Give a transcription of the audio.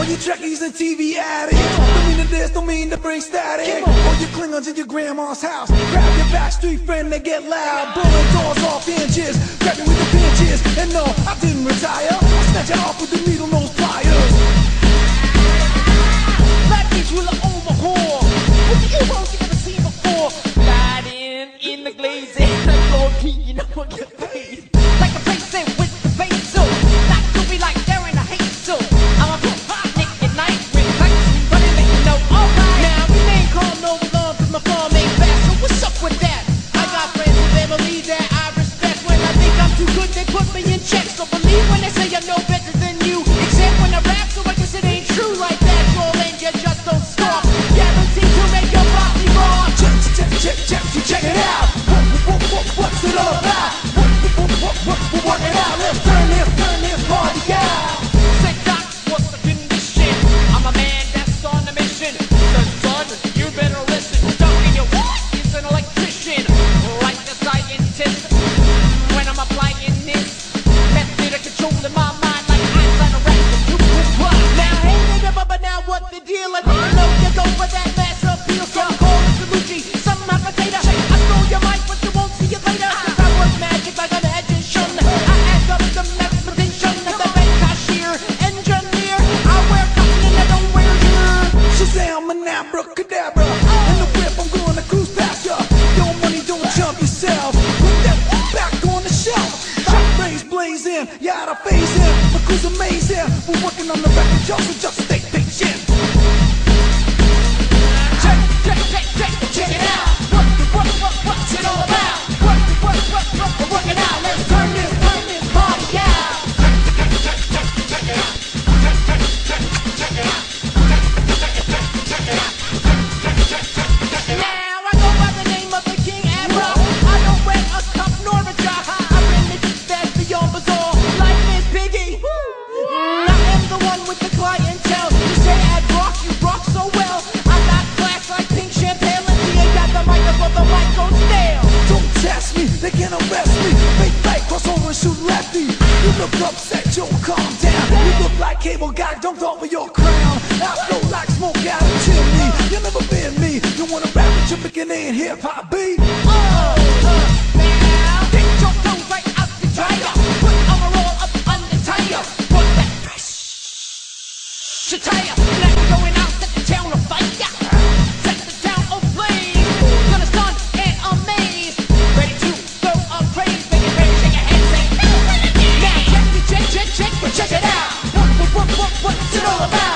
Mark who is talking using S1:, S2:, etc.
S1: All you Trekkies and TV addicts, don't mean to this, don't mean to bring static. All you Klingons in your grandma's house, grab your backstreet friend, they get loud. Blowing doors off inches, grab you with the pinches. And no, I didn't retire, I snatch it off with the needle nose pliers.
S2: That bitch will overhaul with the earphones you never seen before. Riding in the glaze and the floor key, you know I get paid. Like a face with the face so not to be like they're in a hate so I'm a hot Nick at night with lights running make you know alright. Now we ain't call no alarm cause my farm ain't fast, so what's up with that? I got friends who they believe that I respect. When I think I'm too good they put me in check. So believe when they say I know better than you, except when I rap, so I guess it ain't true like that. Troll and you just don't stop, guaranteed to make your body raw.
S1: Check it out. What's it all about? Work it out. Let's turn this party out.
S2: Say doc, what's the condition? I'm a man that's on a mission. Says son, you better listen. Talking your what? Is an electrician, like a scientist. When I'm applying this method of controlling my mind like Einstein or now hey nigga, but now what the deal? I didn't know you go for that mass appeal. So call it Salucci, some potato. I stole your mic, but you won't see it later. Cause I work magic like an magician. I add up the mathematician, the bank cashier, engineer. I wear cotton and I don't wear gear.
S1: Shazam and abracadabra. In the whip, I'm gonna cruise past ya. Your money don't jump yourself. Put that back on the shelf. Shot rays blazing, you out of phase in. The crew's amazing. We're working on the record, y'all, so just stay patient. Check it out. What's it all about? We're working out. Let's turn this party out. Check it out.
S2: Now I go by the name of the King Abra. I don't wear a cup nor a jar. I bring the deep fast beyond bazaar. Life is Biggie. I am the one with the clientele. You say I rock, you rock so well. I got class like pink champagne. You ain't got the microphone, the mic goes stale.
S1: Don't test me, they can arrest me. Fake fight, cross over and shoot lefty. You look upset, yo, calm down. You look like cable guy dumped over your crown. I flow like smoke out of chimney. You never been me. You wanna rap with your beginning in hip-hop beat?
S2: Now get your clothes right out the dryer. Put overall up under tire. Put that fresh attire. Now you're going out, set the town afire. Set the town ablaze. Gonna stun and amaze. Ready to throw a praise. Make it ready, shake your head, say now check it out. What's it all about?